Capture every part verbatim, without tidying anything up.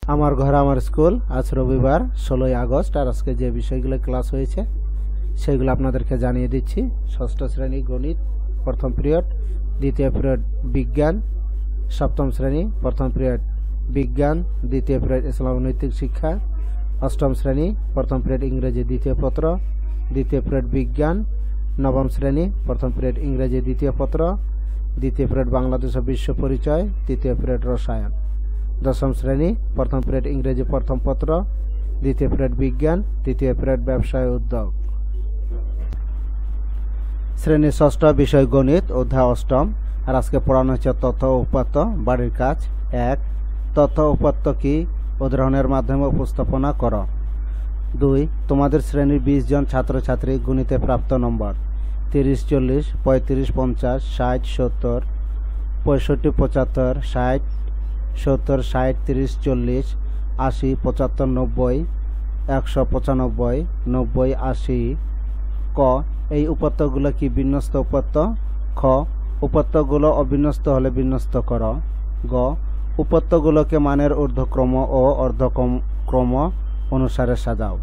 আমার ঘর আমার স্কুল আজ রবিবার ষোলোই আগস্ট আর আজকে যে বিষয়গুলো ক্লাস হয়েছে সেগুলো আপনাদেরকে জানিয়ে দিচ্ছি। ষষ্ঠ শ্রেণী গণিত প্রথম পিরিয়ড, দ্বিতীয় পিরিয়ড বিজ্ঞান, সপ্তম শ্রেণী প্রথম পিরিয়ড বিজ্ঞান, দ্বিতীয় পিরিয়ড ইসলাম নৈতিক শিক্ষা, অষ্টম শ্রেণী প্রথম পিরিয়ড ইংরেজি দ্বিতীয় পত্র, দ্বিতীয় পিরিয়ড বিজ্ঞান, নবম শ্রেণী প্রথম পিরিয়ড ইংরেজি দ্বিতীয় পত্র, দ্বিতীয় পিরিয়ড বাংলাদেশ ও বিশ্ব পরিচয়, তৃতীয় পিরিয়ড রসায়ন, দশম শ্রেণী প্রথম পিরিয়ড ইংরেজি প্রথম পত্র, দ্বিতীয় পিরিয়ড বিজ্ঞান, তৃতীয় পিরিয়ড ব্যবসায় উদ্যোগ। শ্রেণী ষষ্ঠ বিষয় গণিত অধ্যায় অষ্টম। আর আজকে পড়ানো হচ্ছে তথ্য ও উপাত্ত। বাড়ির কাজ এক, তথ্য উপাত্ত কি উদাহরণের মাধ্যমে উপস্থাপনা করো। দুই, তোমাদের শ্রেণীর বিশ জন ছাত্রছাত্রী গণিতে প্রাপ্ত নম্বর তিরিশ, চল্লিশ, পঁয়ত্রিশ, পঞ্চাশ, ষাট, সত্তর, পঁয়ষট্টি, পঁচাত্তর, ষাট, সত্তর, ষাট, তিরিশ, চল্লিশ, আশি, পঁচাত্তর, নব্বই, একশো পঁচানব্বই, নব্বই, আশি। ক, এই উপাত্তগুলো কি বিন্যস্ত উপাত্ত? খ, উপাত্তগুলো অবিন্যস্ত হলে বিন্যস্ত কর। গ, উপাত্তগুলোকে মানের ঊর্ধ্বক্রম ও অর্ধক্রম অনুসারে সাজাও।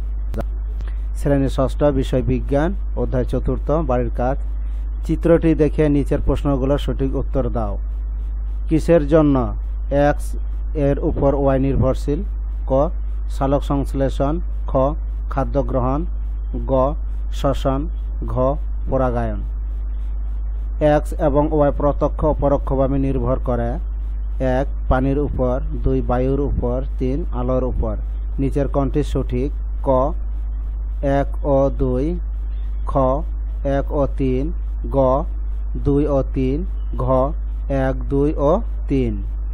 শ্রেণী ষষ্ঠ বিষয় বিজ্ঞান অধ্যায় চতুর্থ। বাড়ির কাজ, চিত্রটি দেখে নিচের প্রশ্নগুলোর সঠিক উত্তর দাও। কিসের জন্য এক্স এর উপর ওয়াই নির্ভরশীল? ক, সালোক সংশ্লেষণ। খ, খাদ্য গ্রহণ। গ, শ্বসন। ঘ, পরাগায়ন। এক্স এবং ওয়াই প্রত্যক্ষ ও পরোক্ষভাবে নির্ভর করে এক, পানির উপর, দুই, বায়ুর উপর, তিন, আলোর উপর। নিচের কোনটি সঠিক? ক, এক ও দুই। খ, এক ও তিন। গ, দুই ও তিন। ঘ, এক, দুই ও তিন।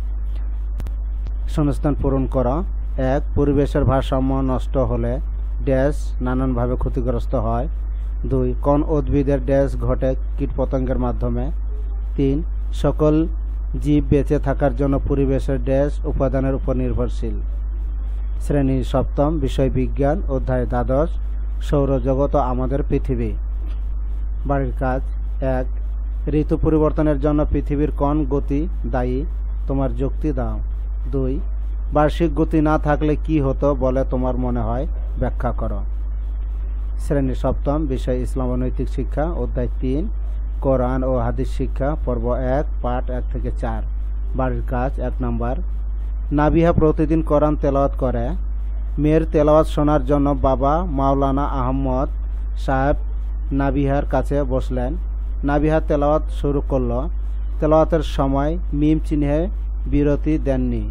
শূন্যস্থান পূরণ করা। এক, পরিবেশের ভারসাম্য নষ্ট হলে ড্যাশ নানানভাবে ক্ষতিগ্রস্ত হয়। দুই, কোন উদ্ভিদের ড্যাশ ঘটে কীটপতঙ্গের মাধ্যমে। তিন, সকল জীব বেঁচে থাকার জন্য পরিবেশের ড্যাশ উপাদানের উপর নির্ভরশীল। শ্রেণী সপ্তম বিষয় বিজ্ঞান অধ্যায় দ্বাদশ সৌরজগৎ ও আমাদের পৃথিবী। বাড়ির কাজ এক, ঋতু পরিবর্তনের জন্য পৃথিবীর কোন গতি দায়ী? তোমার যুক্তি দাও। দুই, বার্ষিক গতি না থাকলে কি হতো বলে তোমার মনে হয়? ব্যাখ্যা করো। শ্রেণী সপ্তম বিষয় ইসলাম ও নৈতিক শিক্ষা অধ্যায় তিন কোরআন ও হাদিস শিক্ষা পর্ব এক পাঠ এক থেকে চার। বাড়ির কাজ এক নম্বর, নাবিহা প্রতিদিন কোরআন তেলাওয়াত করে। মেয়ের তেলাওয়াত শোনার জন্য বাবা মাওলানা আহমদ সাহেব নাবিহার কাছে বসলেন। নাবিহা তেলাওয়াত শুরু করল। তেলাওয়াতের সময় মিম চিহ্নে বিরতি দেননি।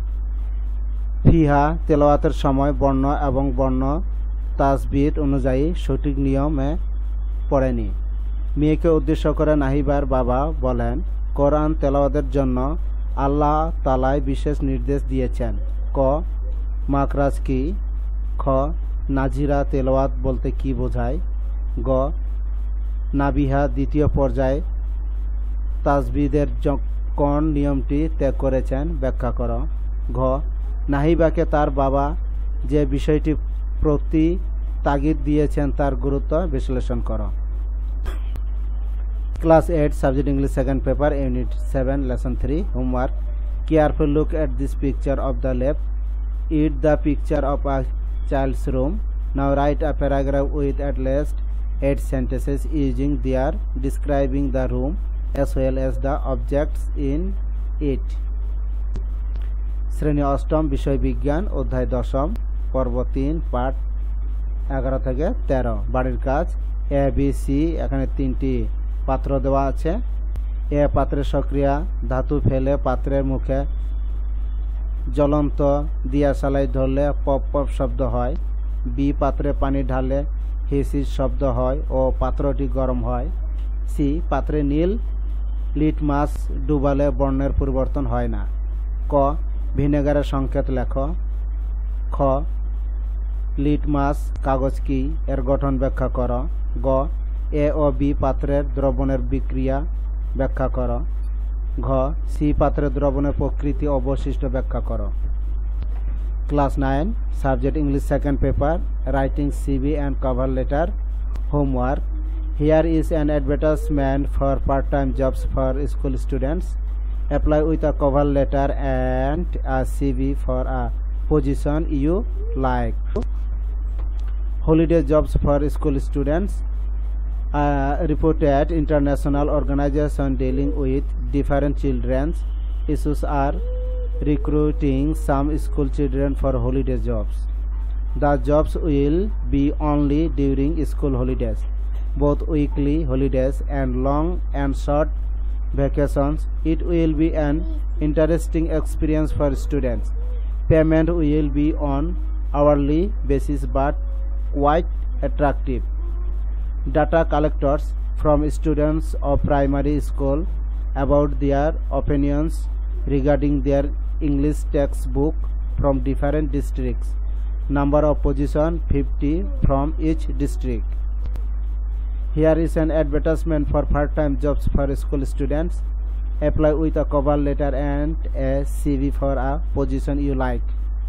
ফিহা তেলাওয়াতের সময় বর্ণ এবং বর্ণ তাসবিদ অনুযায়ী সঠিক নিয়মে পড়েনি। মেয়েকে উদ্দেশ্য করে নাহিবার বাবা বলেন, কোরআন তেলাওয়াতের জন্য আল্লাহ তাআলাই বিশেষ নির্দেশ দিয়েছেন। ক, মাখরাজ কি? খ, নাজিরা তেলাওয়াত বলতে কি বোঝায়? গ, নাবিহা দ্বিতীয় পর্যায়ে তাসবিদের কোন নিয়মটি ত্যাগ করেছেন? ব্যাখ্যা কর। ঘ, নাহিবাকে তার বাবা যে বিষয়টি প্রতি তাগিদ দিয়েছেন তার গুরুত্ব বিশ্লেষণ কর। Class eight subject English second paper unit seven lesson three homework. Careful look at this picture of the left. It the picture of a child's room. Now write a paragraph with at least eight sentences using their describing the room as well as the objects in it. শ্রেণী অষ্টম বিষয় বিজ্ঞান অধ্যায় দশম পর্ব তিন পাঠ এগারো থেকে তেরো। বাড়ির কাজ এ বি সি। এখানে তিনটি পাত্র দেওয়া আছে। এ পাত্রের সক্রিয়া ধাতু ফেলে পাত্রের মুখে জ্বলন্ত দিয়াশালাই ধরলে পপ পপ শব্দ হয়। বি পাত্রে পানি ঢালে হিসিস শব্দ হয় ও পাত্রটি গরম হয়। সি পাত্রে নীল লিটমাস ডুবালে বর্ণের পরিবর্তন হয় না। ক, ভিনেগারের সংকেত লেখ। খ, লিটমাস কাগজ কি এর গঠন ব্যাখ্যা কর। গ, এ ও বি পাত্রের দ্রবণের বিক্রিয়া ব্যাখ্যা কর। ঘ, সি পাত্রের দ্রবণের প্রকৃতি ও বৈশিষ্ট্য ব্যাখ্যা কর। Class nine subject English second paper writing CV and cover letter homework. Here is an advertisement for part time jobs for school students. Apply with a cover letter and a C V for a position you like. Holiday jobs for school students. Uh, reported international organization dealing with different children's issues are recruiting some school children for holiday jobs. The jobs will be only during school holidays. Both weekly holidays and long and short vacations. It will be an interesting experience for students. Payment will be on hourly basis but quite attractive. Data collectors from students of primary school about their opinions regarding their English textbook from different districts. Number of position fifty from each district. Here is an advertisement for part-time jobs for school students. Apply with a cover letter and a C V for a position you like.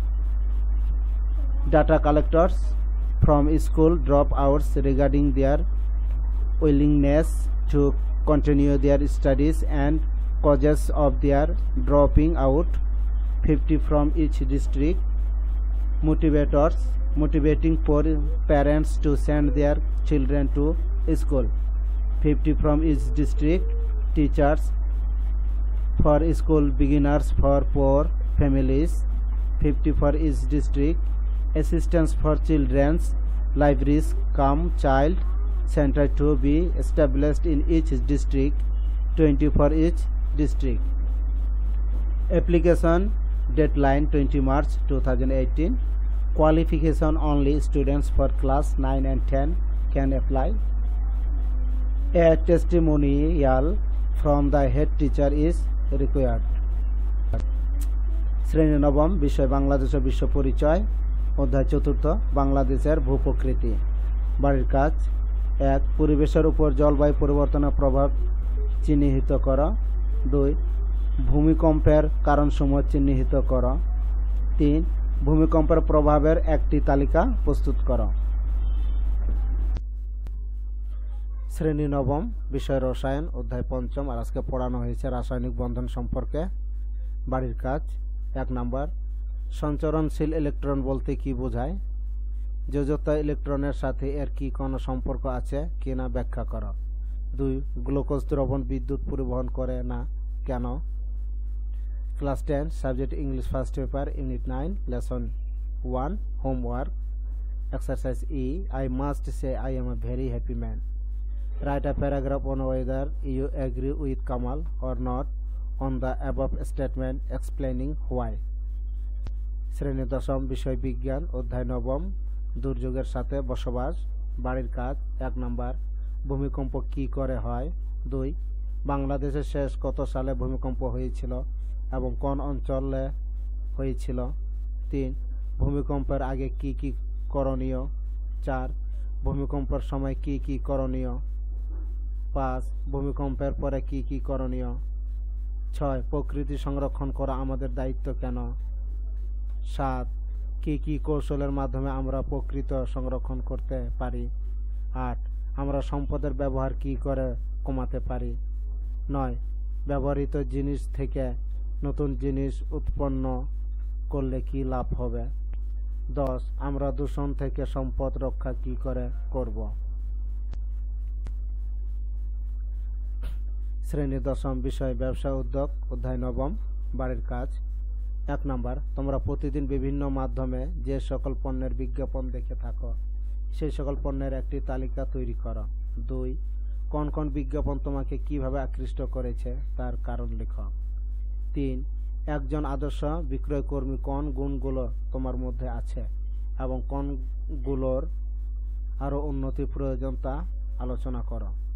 Data collectors from school dropouts regarding their willingness to continue their studies and causes of their dropping out, fifty from each district. Motivators, motivating for parents to send their children to school, fifty from each district. Teachers for school beginners for poor families, fifty for each district. Assistance for children's libraries come child center to be established in each district, twenty for each district. Application deadline twenty March two thousand eighteen. Qualification only students for class nine and ten can apply. A testimonial from the head teacher is required. শ্রেণী নবম বিষয় বাংলাদেশ ও বিশ্ব পরিচয় অধ্যায় চতুর্থ বাংলাদেশের ভূপ্রকৃতি। বাড়ির কাজ এক পরিবেশের উপর জলবায়ু পরিবর্তনের প্রভাব চিহ্নিত কর। দুই ভূমিকম্পের কারণসমূহ চিহ্নিত কর। তিন ভূমিকম্পের প্রভাবের একটি তালিকা প্রস্তুত কর। শ্রেণী নবম বিষয় রসায়ন অধ্যায় পঞ্চম। আর আজকে পড়ানো হয়েছে রাসায়নিক বন্ধন সম্পর্কে। বাড়ির কাজ এক নাম্বার সঞ্চরণশীল ইলেকট্রন বলতে কি বোঝায়? যোজক ইলেকট্রনের সাথে এর কি কোনো সম্পর্ক আছে কিনা ব্যাখ্যা কর। দুই গ্লুকোজ দ্রবণ বিদ্যুৎ পরিবহন করে না কেন? Class ten subject English first paper unit nine lesson one homework exercise E I must say I am a very happy man. Write a paragraph on whether you agree with Kamal or not on the above statement explaining why. শ্রেণী দশম বিষয় বিজ্ঞান অধ্যায় নবম দুর্যোগের সাথে বসবাস। বাড়ির কাজ এক নাম্বার ভূমিকম্প কি করে হয়। দুই বাংলাদেশের শেষ কত সালে ভূমিকম্প হয়েছিল এবং কোন অঞ্চলে হয়েছিল। তিন ভূমিকম্পের আগে কি কি করণীয়। চার ভূমিকম্পের সময় কি কি করণীয়। পাঁচ ভূমিকম্পের পরে কি কি করণীয়। ছয় প্রকৃতি সংরক্ষণ করা আমাদের দায়িত্ব কেন। সাত কি কি কৌশলের মাধ্যমে আমরা প্রকৃতি সংরক্ষণ করতে পারি। আট আমরা সম্পদের ব্যবহার কি করে কমাতে পারি। নয় ব্যবহৃত জিনিস থেকে নতুন জিনিস উৎপন্ন করলে কি লাভ হবে। দশ আমরা দূষণ থেকে সম্পদ রক্ষা কি করে করব। শ্রেণী দশম বিষয় ব্যবসা উদ্যোগ অধ্যায় নবম। বাড়ির কাজ এক নাম্বার তোমরা প্রতিদিন বিভিন্ন মাধ্যমে যে সকল পণ্যের বিজ্ঞাপন দেখে থাকো সেই সকল পণ্যের একটি তালিকা তৈরি করো। দুই কোন কোন বিজ্ঞাপন তোমাকে কিভাবে আকৃষ্ট করেছে তার কারণ লেখো। তিন একজন আদর্শ বিক্রয়কর্মী কোন গুণগুলো তোমার মধ্যে আছে এবং কোনগুলোর আরো উন্নতি প্রয়োজন তা আলোচনা করো।